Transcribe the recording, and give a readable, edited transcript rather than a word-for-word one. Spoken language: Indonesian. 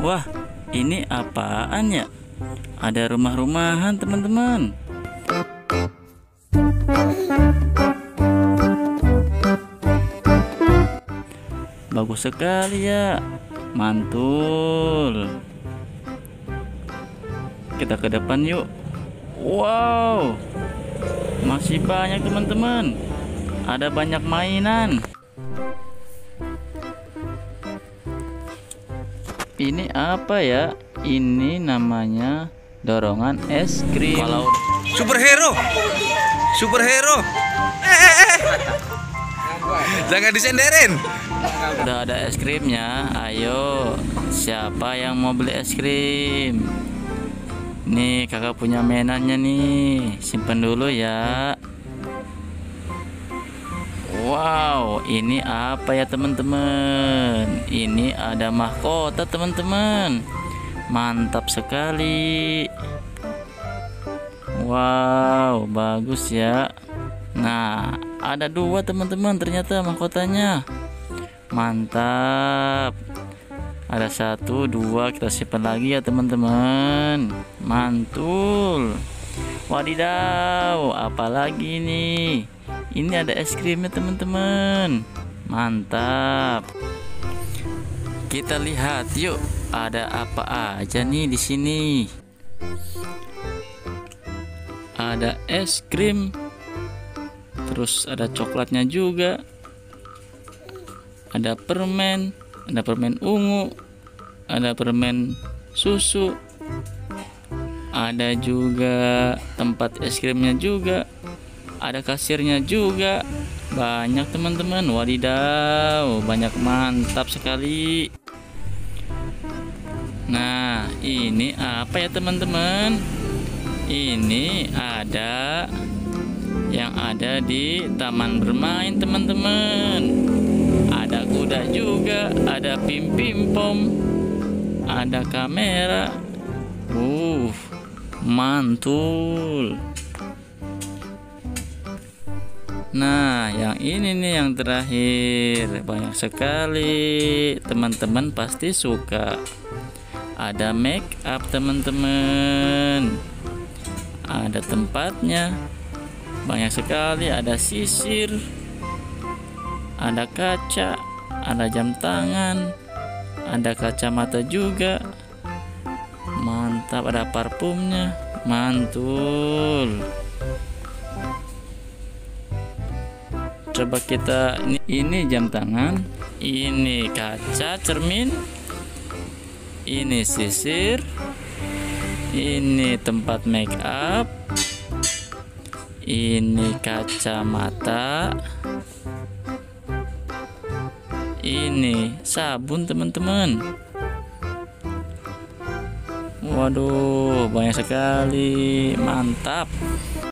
Wah, ini apaan ya? Ada rumah-rumahan, teman-teman. Bagus sekali ya. Mantul. Kita ke depan yuk. Wow, masih banyak teman-teman. Ada banyak mainan. Ini apa ya? Ini namanya dorongan es krim. Kalau superhero, jangan disenderin. udah ada es krimnya, ayo siapa yang mau beli es krim? Nih kakak punya mainannya nih, simpen dulu ya. Wow, ini apa ya teman-teman? Ini ada mahkota teman-teman. Mantap sekali. Wow, bagus ya. Nah, ada dua teman-teman ternyata mahkotanya. Mantap. Ada satu, dua, kita simpan lagi ya teman-teman. Mantul. Wadidaw, apalagi nih? Ini ada es krimnya teman-teman. Mantap. Kita lihat yuk, ada apa aja nih di sini. Ada es krim. Terus ada coklatnya juga. Ada permen ungu. Ada permen susu. Ada juga tempat es krimnya juga. Ada kasirnya juga. Banyak teman-teman. Wadidaw, banyak, mantap sekali. Nah, ini apa ya teman-teman? Ini ada yang ada di taman bermain teman-teman. Ada kuda juga, ada pim-pim-pom, ada kamera. Mantul. Nah, yang ini nih yang terakhir. Banyak sekali. Teman-teman pasti suka. Ada make up teman-teman. Ada tempatnya. Banyak sekali. Ada sisir. Ada kaca. Ada jam tangan. Ada kacamata juga. Mantap, ada parfumnya. Mantul. Coba kita ini jam tangan, ini kaca cermin, ini sisir, ini tempat make up, ini kacamata, ini sabun teman-teman. Waduh, banyak sekali, mantap.